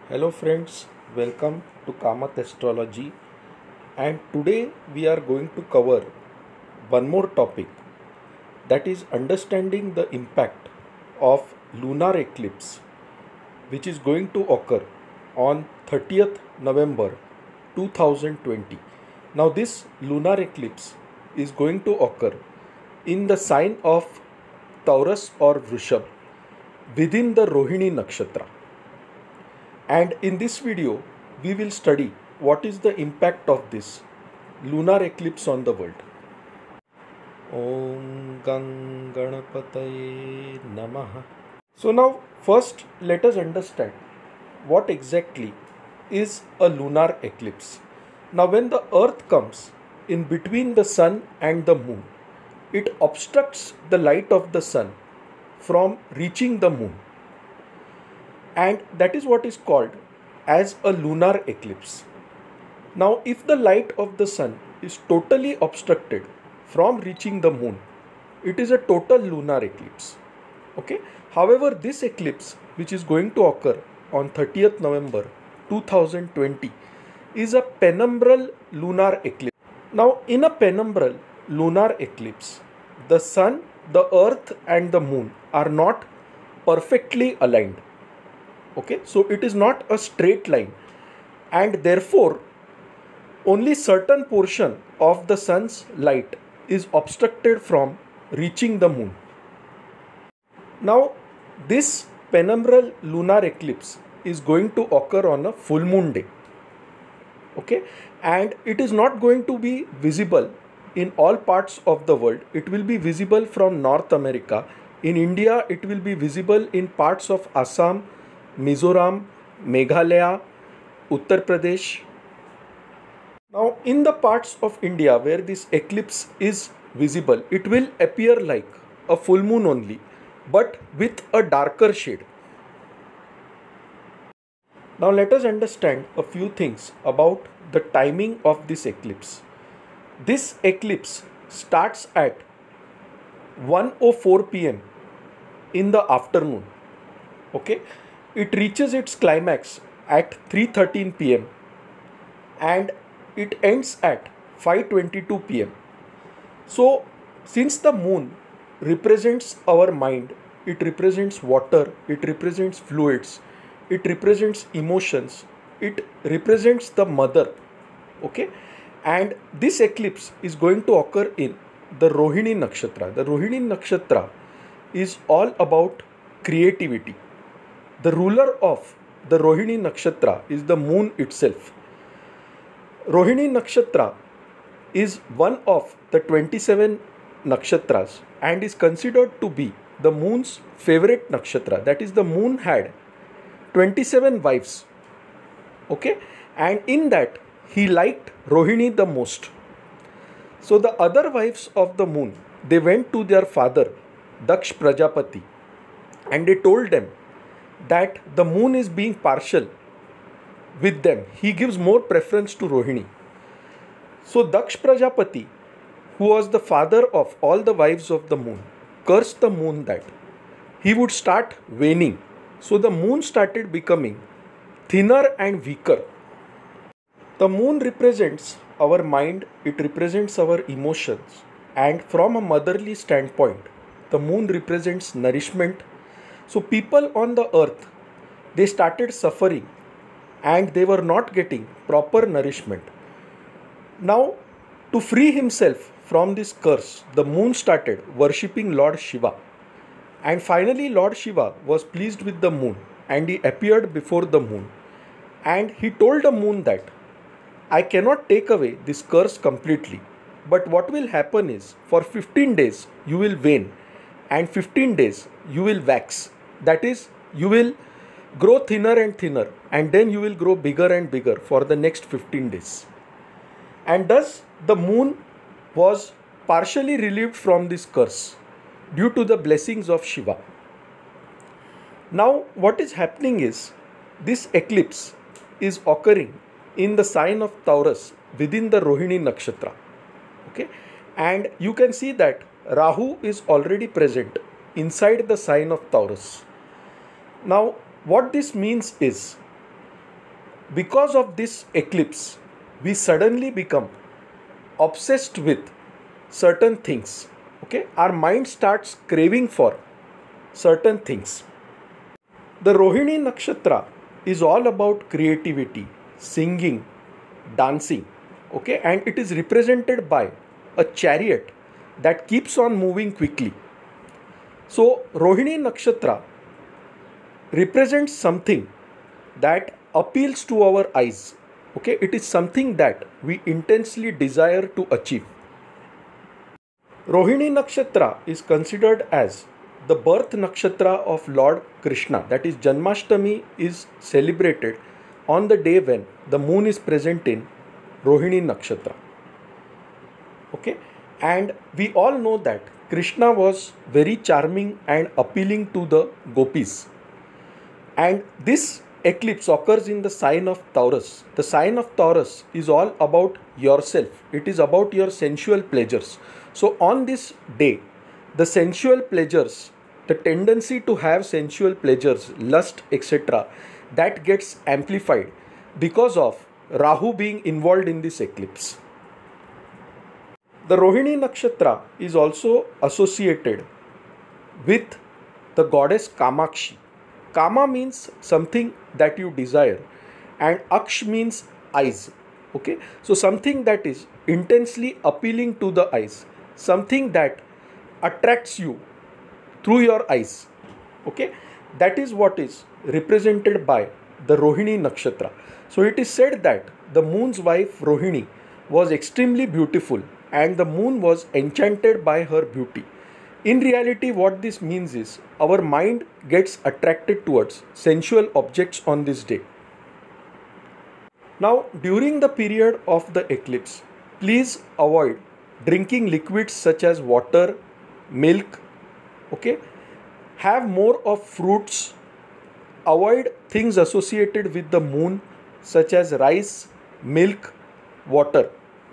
Hello friends, welcome to Kamath Astrology, and today we are going to cover one more topic, that is understanding the impact of lunar eclipse which is going to occur on 30th November 2020. Now this lunar eclipse is going to occur in the sign of Taurus or Vrishab within the Rohini Nakshatra. And in this video, we will study what is the impact of this lunar eclipse on the world. Om Gang Ganapataye Namaha. So now first let us understand what exactly is a lunar eclipse. Now when the earth comes in between the sun and the moon, it obstructs the light of the sun from reaching the moon, and that is what is called as a lunar eclipse. Now if the light of the sun is totally obstructed from reaching the moon, it is a total lunar eclipse. Okay, however, this eclipse which is going to occur on 30th November 2020 is a penumbral lunar eclipse. Now in a penumbral lunar eclipse, the sun, the earth and the moon are not perfectly aligned. Okay, so it is not a straight line, and therefore only certain portion of the sun's light is obstructed from reaching the moon. Now this penumbral lunar eclipse is going to occur on a full moon day. Okay, and it is not going to be visible in all parts of the world. It will be visible from North America. In India, it will be visible in parts of Assam, Mizoram, Meghalaya, Uttar Pradesh. Now in the parts of India where this eclipse is visible, it will appear like a full moon only, but with a darker shade. Now let us understand a few things about the timing of this eclipse. This eclipse starts at 1:04 p.m. in the afternoon. Okay, it reaches its climax at 3:13 p.m. and it ends at 5:22 p.m. So since the moon represents our mind, it represents water, it represents fluids, it represents emotions, it represents the mother. Okay, and this eclipse is going to occur in the Rohini Nakshatra. The Rohini Nakshatra is all about creativity. The ruler of the Rohini Nakshatra is the moon itself. Rohini Nakshatra is one of the 27 nakshatras and is considered to be the moon's favorite nakshatra. That is, the moon had 27 wives. Okay, and in that he liked Rohini the most. So the other wives of the moon, they went to their father Daksh Prajapati and they told them that the moon is being partial with them. He gives more preference to Rohini. So Daksh Prajapati, who was the father of all the wives of the moon, cursed the moon that he would start waning. So the moon started becoming thinner and weaker. The moon represents our mind, it represents our emotions, and from a motherly standpoint, the moon represents nourishment. So people on the earth, they started suffering and they were not getting proper nourishment. Now, to free himself from this curse, the moon started worshipping Lord Shiva. And finally Lord Shiva was pleased with the moon and he appeared before the moon. And he told the moon that I cannot take away this curse completely, but what will happen is for 15 days you will wane and 15 days you will wax. That is, you will grow thinner and thinner and then you will grow bigger and bigger for the next 15 days. And thus the moon was partially relieved from this curse due to the blessings of Shiva. Now what is happening is this eclipse is occurring in the sign of Taurus within the Rohini Nakshatra. Okay, and you can see that Rahu is already present inside the sign of Taurus. Now what this means is Because of this eclipse, we suddenly become obsessed with certain things. Okay, our mind starts craving for certain things. The Rohini Nakshatra is all about creativity, singing, dancing. Okay, and it is represented by a chariot that keeps on moving quickly. So, Rohini Nakshatra represents something that appeals to our eyes. Okay, it is something that we intensely desire to achieve. Rohini Nakshatra is considered as the birth nakshatra of Lord Krishna. That is, Janmashtami is celebrated on the day when the moon is present in Rohini Nakshatra. Okay, and we all know that Krishna was very charming and appealing to the gopis. And this eclipse occurs in the sign of Taurus. The sign of Taurus is all about yourself, it is about your sensual pleasures. So, on this day, the sensual pleasures, the tendency to have sensual pleasures, lust, etc., that gets amplified because of Rahu being involved in this eclipse. The Rohini Nakshatra is also associated with the goddess Kamakshi. Kama means something that you desire, and Aksh means eyes. Okay, so something that is intensely appealing to the eyes, something that attracts you through your eyes. Okay, that is what is represented by the Rohini Nakshatra. So it is said that the moon's wife Rohini was extremely beautiful and the moon was enchanted by her beauty. In reality, what this means is our mind gets attracted towards sensual objects on this day. Now, during the period of the eclipse, please avoid drinking liquids such as water, milk. Okay, have more of fruits. Avoid things associated with the moon such as rice, milk, water.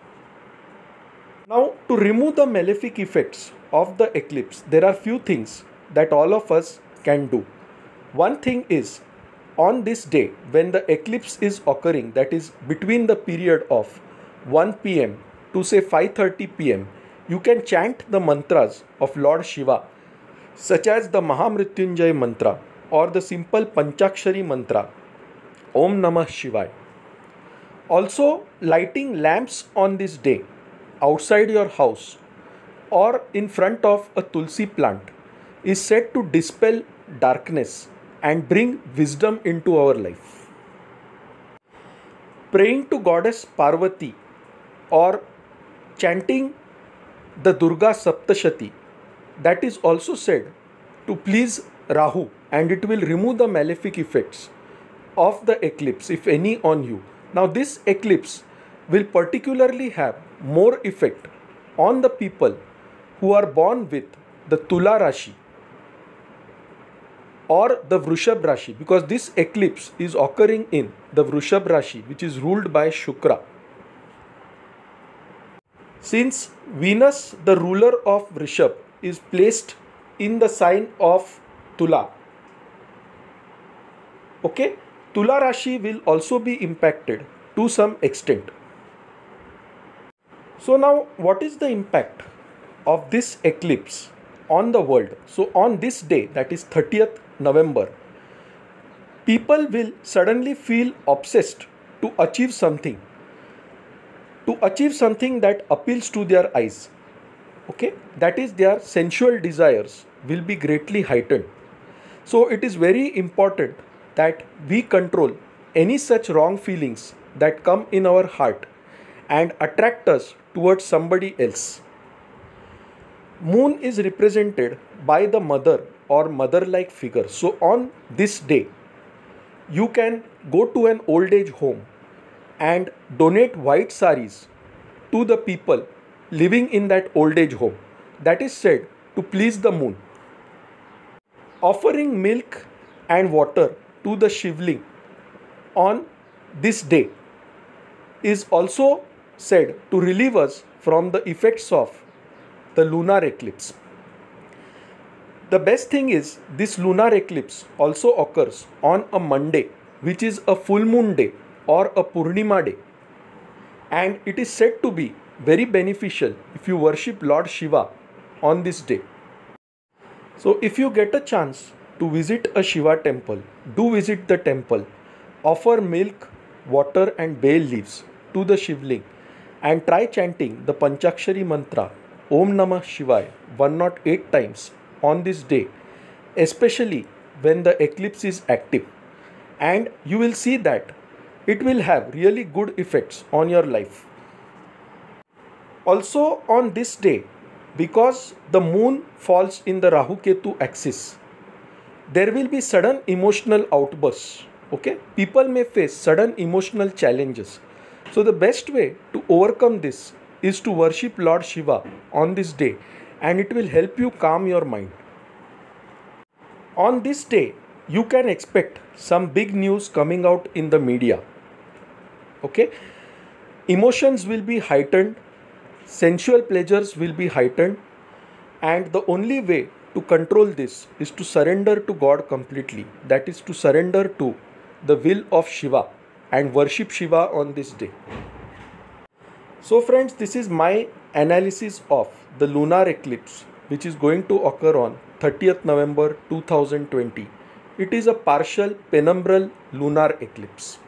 Now, to remove the malefic effects of the eclipse, there are few things that all of us can do. One thing is, on this day when the eclipse is occurring, that is between the period of 1 pm to say 5:30 pm, you can chant the mantras of Lord Shiva, such as the Mahamrityunjay mantra or the simple Panchakshari mantra, Om Namah Shivaya. Also, lighting lamps on this day outside your house or in front of a tulsi plant is said to dispel darkness and bring wisdom into our life. Praying to goddess Parvati or chanting the Durga Saptashati, that is also said to please Rahu, and it will remove the malefic effects of the eclipse, if any, on you. Now, this eclipse will particularly have more effect on the people who are born with the Tula Rashi or the Vrishab Rashi, because this eclipse is occurring in the Vrishab Rashi, which is ruled by Shukra. Since Venus, the ruler of Vrishab, is placed in the sign of Tula, okay, Tula Rashi will also be impacted to some extent. So now, what is the impact of this eclipse on the world? So on this day, that is 30th November, people will suddenly feel obsessed to achieve something that appeals to their eyes. Okay, that is, their sensual desires will be greatly heightened. So it is very important that we control any such wrong feelings that come in our heart and attract us towards somebody else. Moon is represented by the mother or mother-like figure. So on this day, you can go to an old age home and donate white saris to the people living in that old age home. That is said to please the moon. Offering milk and water to the Shivling on this day is also said to relieve us from the effects of the lunar eclipse. The best thing is, this lunar eclipse also occurs on a Monday, which is a full moon day. or a Purnima day, and it is said to be very beneficial if you worship Lord Shiva on this day. So if you get a chance to visit a Shiva temple, do visit the temple, offer milk, water and bay leaves to the Shivling, and try chanting the Panchakshari mantra Om Namah Shivaya 108 times on this day, especially when the eclipse is active, and you will see that it will have really good effects on your life. Also on this day, because the moon falls in the Rahu Ketu axis, there will be sudden emotional outbursts. Okay, people may face sudden emotional challenges. So the best way to overcome this is to worship Lord Shiva on this day, and it will help you calm your mind. On this day, you can expect some big news coming out in the media. Okay, emotions will be heightened, sensual pleasures will be heightened, and the only way to control this is to surrender to God completely. That is to surrender to the will of Shiva and worship Shiva on this day. So friends, this is my analysis of the lunar eclipse which is going to occur on 30th November 2020. It is a partial penumbral lunar eclipse.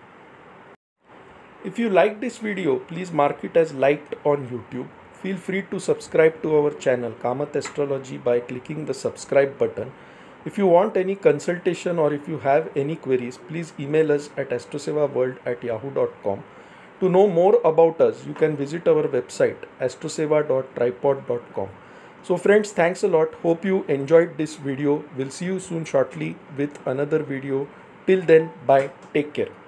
If you like this video, please mark it as liked on YouTube. Feel free to subscribe to our channel Kamath Astrology by clicking the subscribe button. If you want any consultation or if you have any queries, please email us at astrosevaworld@yahoo.com. To know more about us, you can visit our website astroseva.tripod.com. So friends, thanks a lot. Hope you enjoyed this video. We'll see you soon shortly with another video. Till then, bye. Take care.